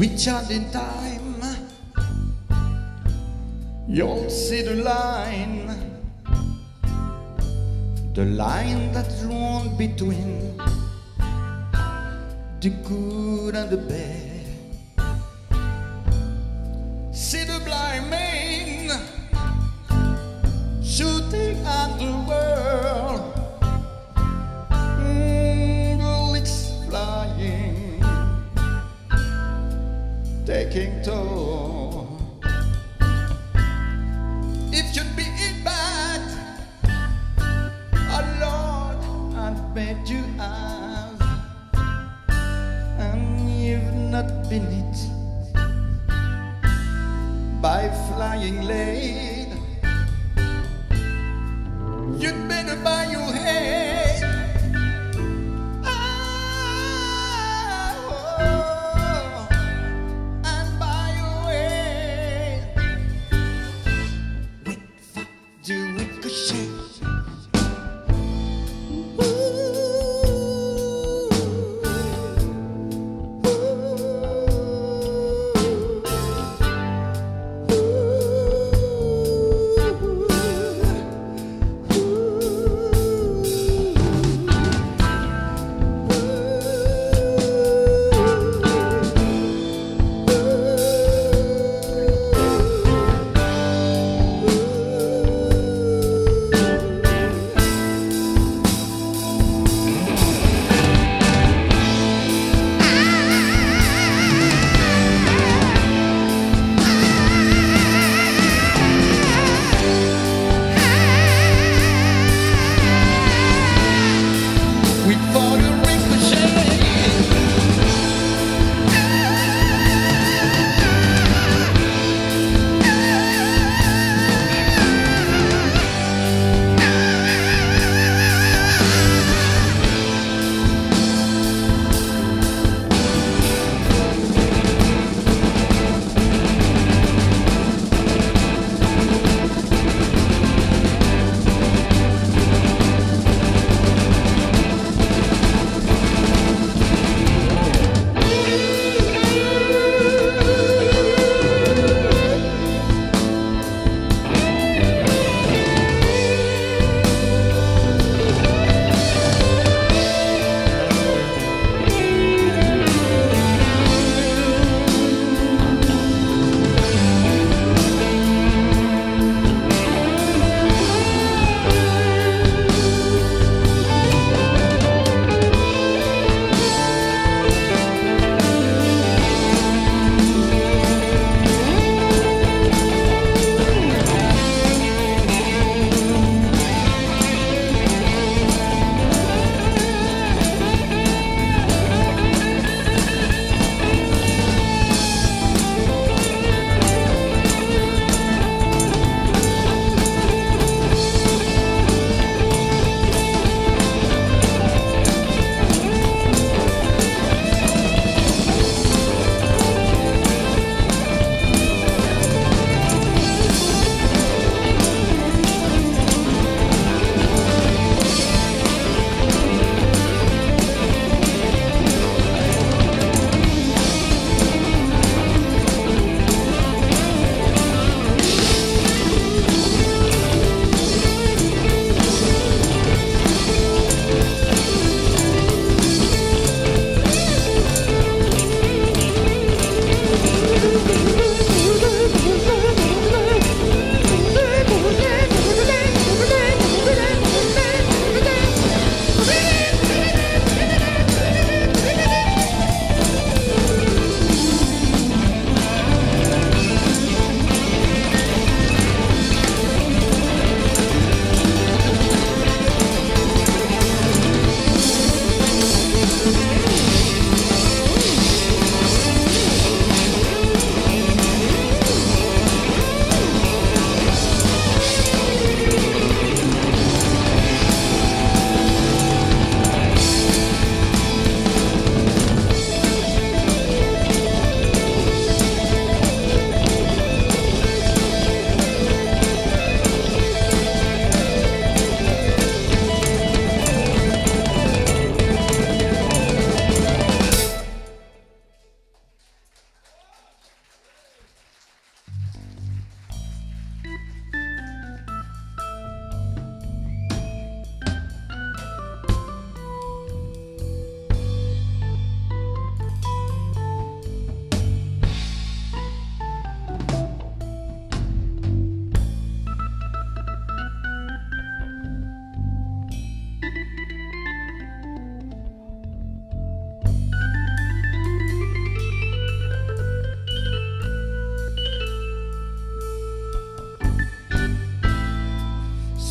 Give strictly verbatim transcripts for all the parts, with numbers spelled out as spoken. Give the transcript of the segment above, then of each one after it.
reach out in time, you'll see the line, the line that's drawn between the good and the bad. See the blind man shooting at the world, mm, bullets flying, taking toll. If you'd be it bad, oh Lord, I bet you have, and you've not been it by flying.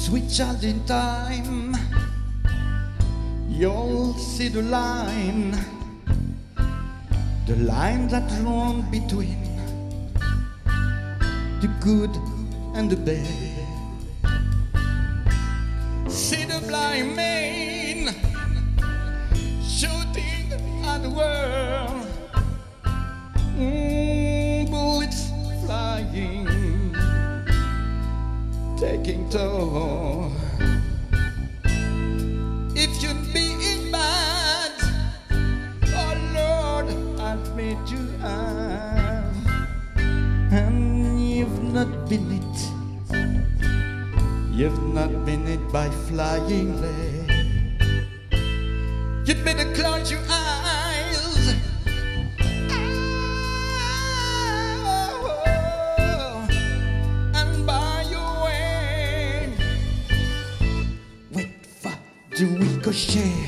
sweet child in time, you'll see the line, the line that runs between the good and the bad. See the blind man shooting at the world, mm, bullets flying, taking toll. If you'd be in bad, oh Lord, I've made you have, and you've not been it, you've not been it by flying lead. You'd better close your eyes, oh, and by your way, wait for the ricochet.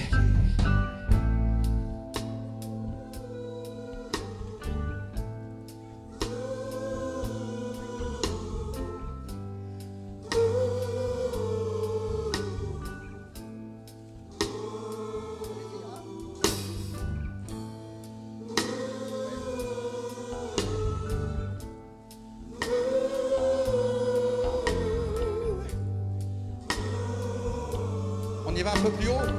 On y va un peu plus haut.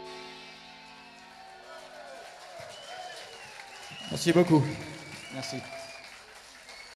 Merci beaucoup. Merci.